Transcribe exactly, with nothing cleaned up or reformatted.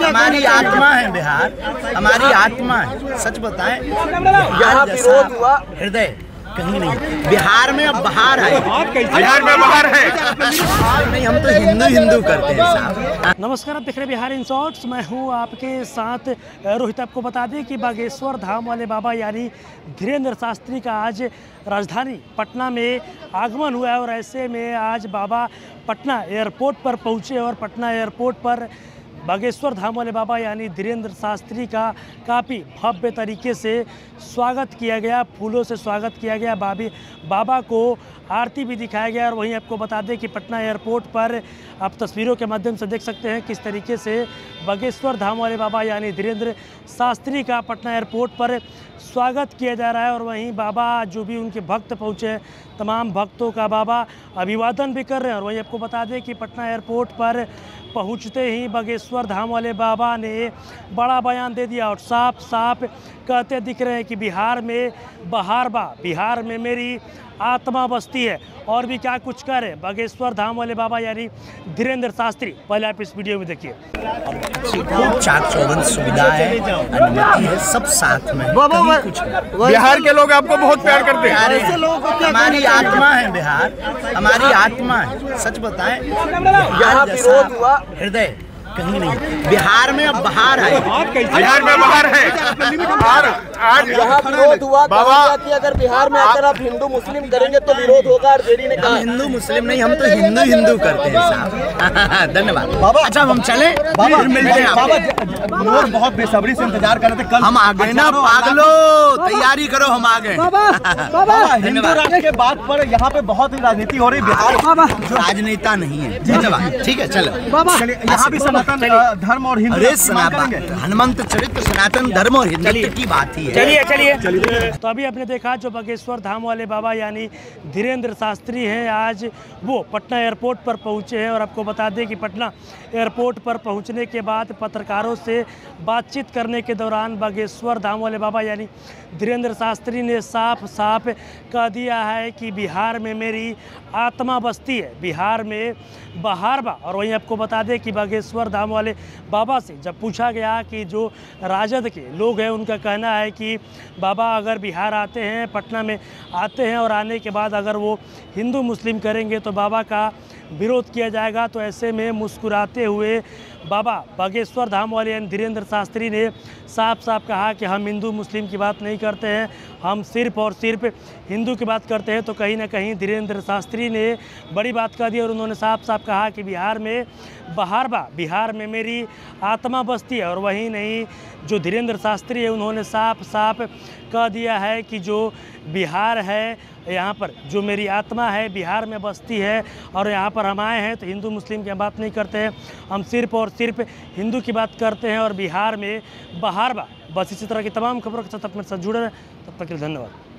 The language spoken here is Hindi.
हमारी आत्मा है बिहार, हमारी आत्मा है। सच बताएं, यहाँ विरोध हुआ, हृदय कहीं नहीं। बिहार में अब बाहर है, बिहार में बाहर है नहीं, हम तो हिंदू हिंदू करते हैं साहब। नमस्कार, आप देख रहे हैं बिहार इन शॉर्ट्स। मैं हूं आपके साथ रोहित। आपको बता दें कि बागेश्वर धाम वाले बाबा यानी धीरेन्द्र शास्त्री का आज राजधानी पटना में आगमन हुआ है और ऐसे में आज बाबा पटना एयरपोर्ट पर पहुंचे और पटना एयरपोर्ट पर बागेश्वर धाम वाले बाबा यानी धीरेन्द्र शास्त्री का काफ़ी भव्य तरीके से स्वागत किया गया, फूलों से स्वागत किया गया। बाबी बाबा को आरती भी दिखाया गया। और वहीं आपको बता दें कि पटना एयरपोर्ट पर आप तस्वीरों के माध्यम से देख सकते हैं किस तरीके से बागेश्वर धाम वाले बाबा यानी धीरेन्द्र शास्त्री का पटना एयरपोर्ट पर स्वागत किया जा रहा है। और वहीं बाबा जो भी उनके भक्त पहुँचे, तमाम भक्तों का बाबा अभिवादन भी कर रहे हैं। और वहीं आपको बता दें कि पटना एयरपोर्ट पर पहुंचते ही बागेश्वर धाम वाले बाबा ने बड़ा बयान दे दिया और साफ साफ कहते दिख रहे हैं कि बिहार में बहार बा, बिहार में मेरी आत्मा बसती है। और भी क्या कुछ करे बागेश्वर धाम वाले बाबा यानी धीरेन्द्र शास्त्री, पहले आप इस वीडियो में देखिए। खूब चाक चौबंद सुविधा है, अनुमति है, सब साथ में, कहीं कुछ नहीं। बिहार के लोग आपको बहुत प्यार करते हैं। अरे हमारी आत्मा है बिहार, हमारी आत्मा है। सच बताएं, यहाँ विरोध हुआ, हृदय कहीं नहीं। बिहार में अब बाहर है, बिहार में बाहर है और आज यहाँ विरोध हुआ। बाबा कहा कि अगर बिहार में आकर आप हिंदू मुस्लिम करेंगे तो विरोध होगा। आरजेडी ने हम कहा हिंदू मुस्लिम नहीं, हम तो हिंदू हिंदू करते हैं साहब। धन्यवाद बाबा। अच्छा हम चले, फिर मिलते हैं। बाबा बहुत बेसब्री से इंतजार कर रहे थे। कल हम आ गए ना पागलो, तैयारी करो, हम आ गए। हिंदू राष्ट्र के बात पर यहाँ पे बहुत ही राजनीति हो रही है। बिहार राजनेता नहीं है। धन्यवाद, ठीक है, चलो। यहाँ भी सनातन धर्म और हिंदू अरे सनातन हनुमंत चरित्र, सनातन धर्म और हिंदुत्व की बात ही है। चलिए चलिए तो अभी आपने देखा जो बागेश्वर धाम वाले बाबा यानी धीरेन्द्र शास्त्री हैं, आज वो पटना एयरपोर्ट पर पहुंचे हैं। और आपको बता दें कि पटना एयरपोर्ट पर पहुंचने के बाद पत्रकारों से बातचीत करने के दौरान बागेश्वर धाम वाले बाबा यानी धीरेन्द्र शास्त्री ने साफ साफ कह दिया है कि बिहार में मेरी आत्मा बसती है, बिहार में बहार बा। और वहीं आपको बता दें कि बागेश्वर धाम वाले बाबा से जब पूछा गया कि जो राजद के लोग हैं उनका कहना है कि बाबा अगर बिहार आते हैं, पटना में आते हैं और आने के बाद अगर वो हिंदू मुस्लिम करेंगे तो बाबा का विरोध किया जाएगा। तो ऐसे में मुस्कुराते हुए बाबा बागेश्वर धाम वाले यानी धीरेन्द्र शास्त्री ने साफ साफ कहा कि हम हिंदू मुस्लिम की बात नहीं करते हैं, हम सिर्फ और सिर्फ हिंदू की बात करते हैं। तो कहीं ना कहीं धीरेन्द्र शास्त्री ने बड़ी बात कह दी और उन्होंने साफ साफ कहा कि बिहार में बहार बा, बिहार में मेरी आत्मा बसती है। और वहीं नहीं, जो धीरेन्द्र शास्त्री है उन्होंने साफ साफ कह दिया है कि जो बिहार है, यहाँ पर जो मेरी आत्मा है बिहार में बसती है और यहाँ पर हम आए हैं तो हिंदू मुस्लिम की बात नहीं करते हैं, हम सिर्फ और सिर्फ हिंदू की बात करते हैं और बिहार में बहार बा। बस इसी तरह की तमाम खबरों के साथ अपने साथ जुड़े रहें। तब तक के लिए धन्यवाद।